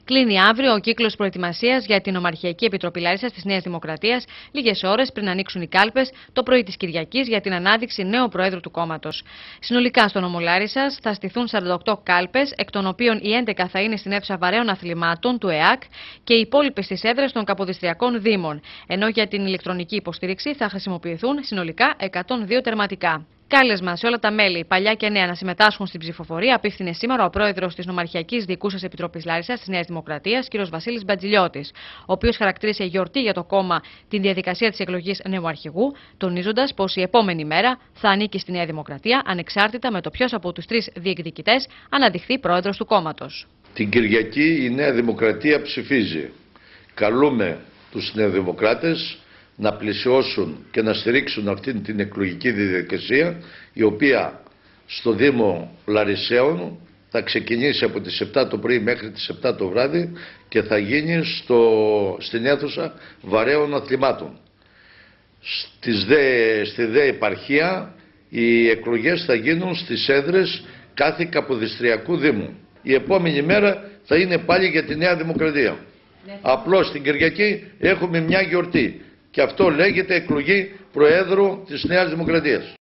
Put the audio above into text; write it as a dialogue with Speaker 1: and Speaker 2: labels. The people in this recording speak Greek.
Speaker 1: Κλείνει αύριο ο κύκλος προετοιμασίας για την Ομαρχιακή Επιτροπή Λάρισσας της Νέας Δημοκρατίας, λίγες ώρες πριν ανοίξουν οι κάλπες το πρωί της Κυριακής για την ανάδειξη νέου Προέδρου του κόμματος. Συνολικά στο νομό Λάρισσας θα στηθούν 48 κάλπες, εκ των οποίων οι 11 θα είναι στην αίθουσα βαρέων αθλημάτων του ΕΑΚ και οι υπόλοιπες στις έδρες των Καποδιστριακών Δήμων, ενώ για την ηλεκτρονική υποστήριξη θα χρησιμοποιηθούν συνολικά 102 τερματικά. Κάλεσμα σε όλα τα μέλη, παλιά και νέα, να συμμετάσχουν στην ψηφοφορία απίφθινε σήμερα ο πρόεδρος της Νομαρχιακής Διοικούσας Επιτροπής Λάρισσας της Νέας Δημοκρατίας, κ. Βασίλης Μπατζηλιώτης, ο οποίος χαρακτήρισε γιορτή για το κόμμα την διαδικασία της εκλογής νέου αρχηγού, τονίζοντας πως η επόμενη μέρα θα ανήκει στη Νέα Δημοκρατία, ανεξάρτητα με το ποιος από τους τρεις διεκδικητές αναδειχθεί πρόεδρος του κόμματος.
Speaker 2: Την Κυριακή η Νέα Δημοκρατία ψηφίζει. Καλούμε τους νεοδημοκράτες να πλησιώσουν και να στηρίξουν αυτήν την εκλογική διαδικασία, η οποία στο Δήμο Λαρισαίων θα ξεκινήσει από τις 7 το πρωί μέχρι τις 7 το βράδυ και θα γίνει στην αίθουσα βαρέων αθλημάτων. Στη ΔΕ επαρχία οι εκλογές θα γίνουν στις έδρες κάθε Καποδιστριακού Δήμου. Η επόμενη μέρα θα είναι πάλι για τη Νέα Δημοκρατία. Απλώς την Κυριακή έχουμε μια γιορτή. Και αυτό λέγεται εκλογή Προέδρου της Νέας Δημοκρατίας.